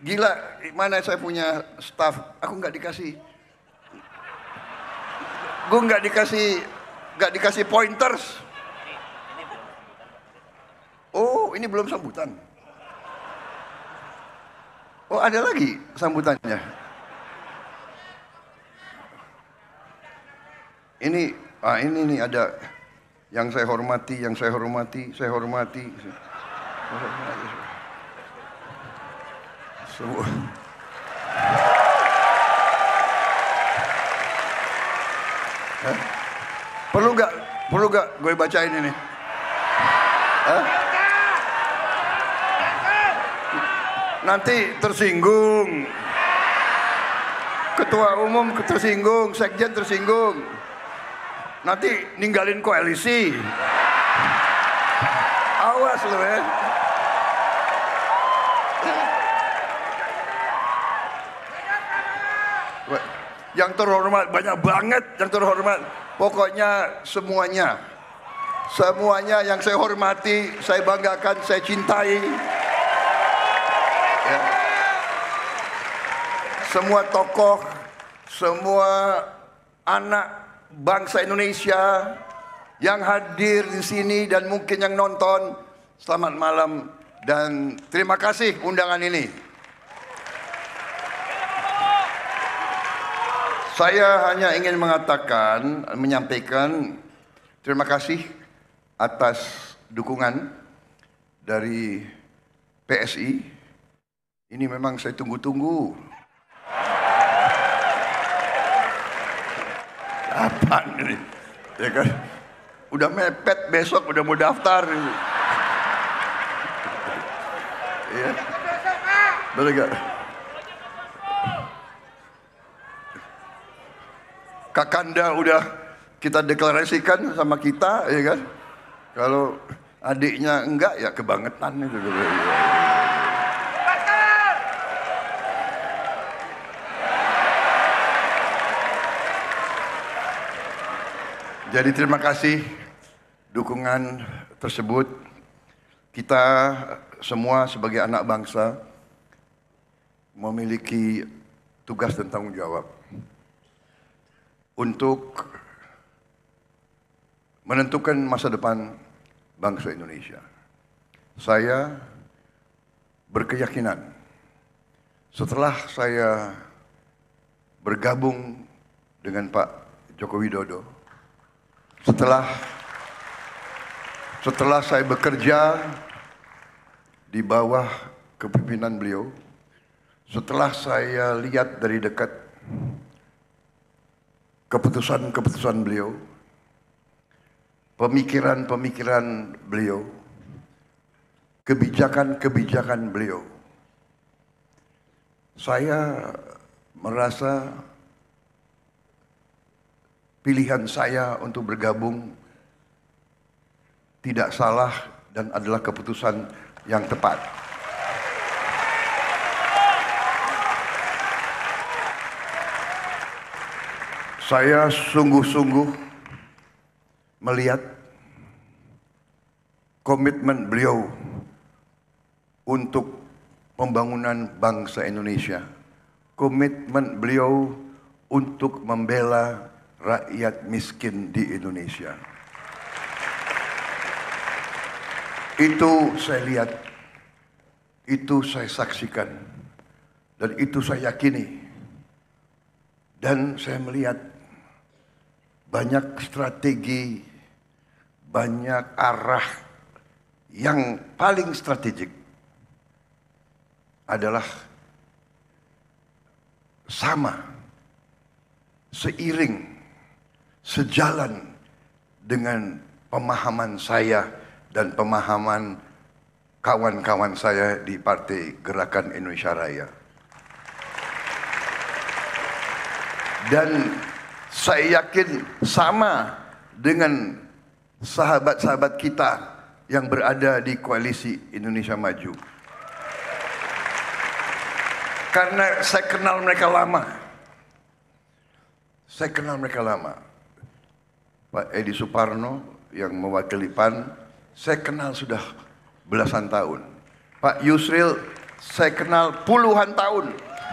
Gila, mana saya punya staff, aku nggak dikasih, gue nggak dikasih pointers. Oh, ini belum sambutan. Oh, ada lagi sambutannya. Ini nih ada yang saya hormati, saya hormati. Semua. Perlu nggak gue bacain ini? Nanti tersinggung. Ketua umum tersinggung, sekjen tersinggung. Nanti ninggalin koalisi. Awas lo ya. Yang terhormat, banyak banget yang terhormat. Pokoknya semuanya yang saya hormati, saya banggakan, saya cintai. Ya. Semua tokoh, semua anak bangsa Indonesia yang hadir di sini dan mungkin yang nonton, selamat malam dan terima kasih undangan ini. Saya hanya ingin menyampaikan terima kasih atas dukungan dari PSI. Ini memang saya tunggu-tunggu. Apaan ini? Ya kan? Udah mepet, besok udah mau daftar. Ya. Betul gak? Kakanda udah kita deklarasikan sama kita, ya kan? Kalau adiknya enggak, ya kebangetan itu. Jadi terima kasih dukungan tersebut. Kita semua sebagai anak bangsa memiliki tugas dan tanggung jawab untuk menentukan masa depan bangsa Indonesia. Saya berkeyakinan setelah saya bergabung dengan Pak Joko Widodo, setelah saya bekerja di bawah kepemimpinan beliau, setelah saya lihat dari dekat keputusan-keputusan beliau, pemikiran-pemikiran beliau, kebijakan-kebijakan beliau, saya merasa pilihan saya untuk bergabung tidak salah dan adalah keputusan yang tepat. Saya sungguh-sungguh melihat komitmen beliau untuk pembangunan bangsa Indonesia, komitmen beliau untuk membela rakyat miskin di Indonesia. Itu saya lihat, itu saya saksikan, dan itu saya yakini. Dan saya melihat banyak strategi, banyak arah yang paling strategik adalah sama, seiring, sejalan dengan pemahaman saya dan pemahaman kawan-kawan saya di Partai Gerakan Indonesia Raya. Dan saya yakin sama dengan sahabat-sahabat kita yang berada di Koalisi Indonesia Maju. Karena saya kenal mereka lama. Pak Edi Suparno yang mewakili PAN, saya kenal sudah belasan tahun. Pak Yusril, saya kenal puluhan tahun.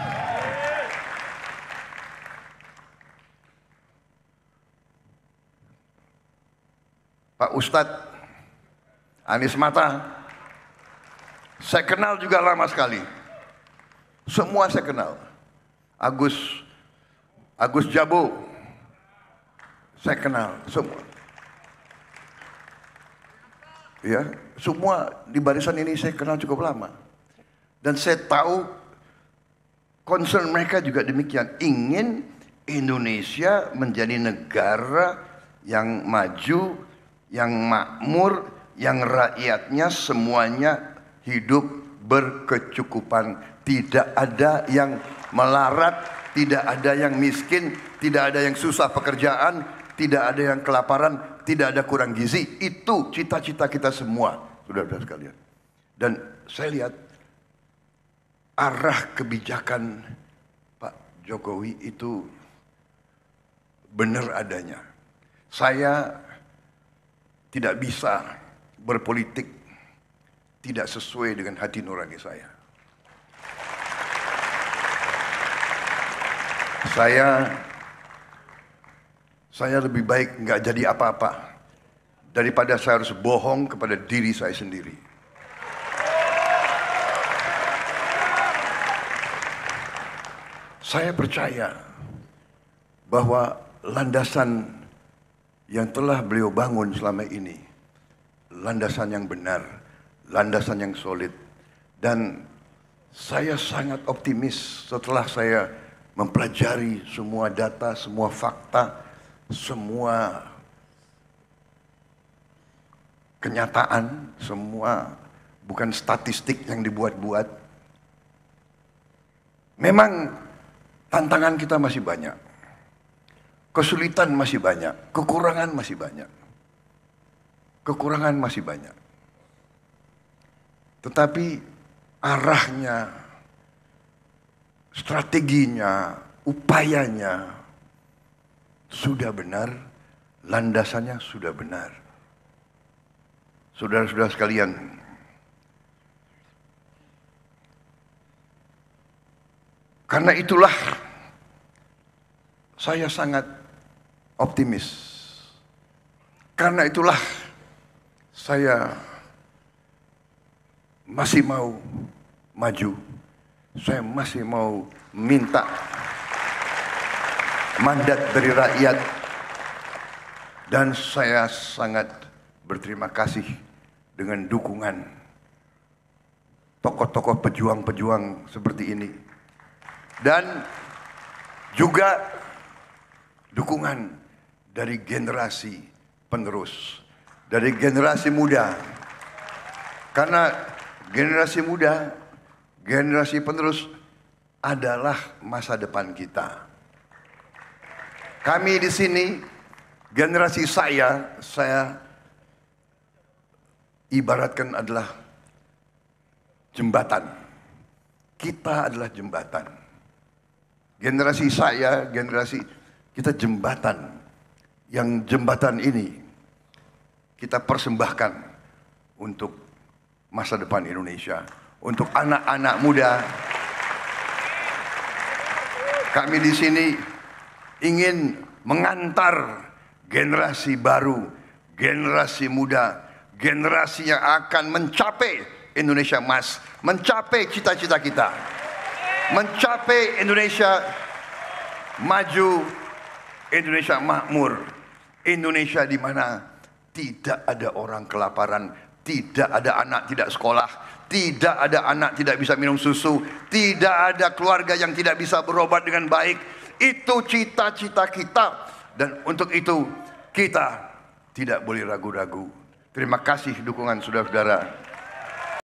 Pak Ustadz Anies Mata, saya kenal juga lama sekali. Semua saya kenal. Agus Jabo, saya kenal semua. Ya, semua di barisan ini saya kenal cukup lama. Dan saya tahu concern mereka juga demikian. Ingin Indonesia menjadi negara yang maju, yang makmur, yang rakyatnya semuanya hidup berkecukupan. Tidak ada yang melarat, tidak ada yang miskin, tidak ada yang susah pekerjaan, tidak ada yang kelaparan, tidak ada kurang gizi. Itu cita-cita kita semua, saudara-saudara sekalian. Dan saya lihat arah kebijakan Pak Jokowi itu benar adanya. Saya tidak bisa berpolitik tidak sesuai dengan hati nurani saya. Saya lebih baik nggak jadi apa-apa daripada saya harus bohong kepada diri saya sendiri. Saya percaya bahwa landasan yang telah beliau bangun selama ini, landasan yang benar, landasan yang solid. Dan saya sangat optimis setelah saya mempelajari semua data, semua fakta, semua kenyataan, semua bukan statistik yang dibuat-buat. Memang tantangan kita masih banyak. Kesulitan masih banyak, kekurangan masih banyak. Kekurangan masih banyak. Tetapi arahnya, strateginya, upayanya sudah benar, landasannya sudah benar. Saudara-saudara sekalian, karena itulah saya sangat optimis. Karena itulah saya masih mau maju. Saya masih mau minta mandat dari rakyat. Dan saya sangat berterima kasih dengan dukungan tokoh-tokoh pejuang-pejuang seperti ini. Dan juga dukungan dari generasi penerus, dari generasi muda. Karena generasi muda, generasi penerus adalah masa depan kita. Kami di sini, generasi saya ibaratkan adalah jembatan. Kita adalah jembatan. Generasi saya, generasi kita jembatan. Yang jembatan ini kita persembahkan untuk masa depan Indonesia, untuk anak-anak muda. Kami di sini ingin mengantar generasi baru, generasi muda, generasi yang akan mencapai Indonesia emas, mencapai cita-cita kita, mencapai Indonesia maju, Indonesia makmur, Indonesia di mana tidak ada orang kelaparan, tidak ada anak tidak sekolah, tidak ada anak tidak bisa minum susu, tidak ada keluarga yang tidak bisa berobat dengan baik. Itu cita-cita kita, dan untuk itu kita tidak boleh ragu-ragu. Terima kasih dukungan saudara-saudara.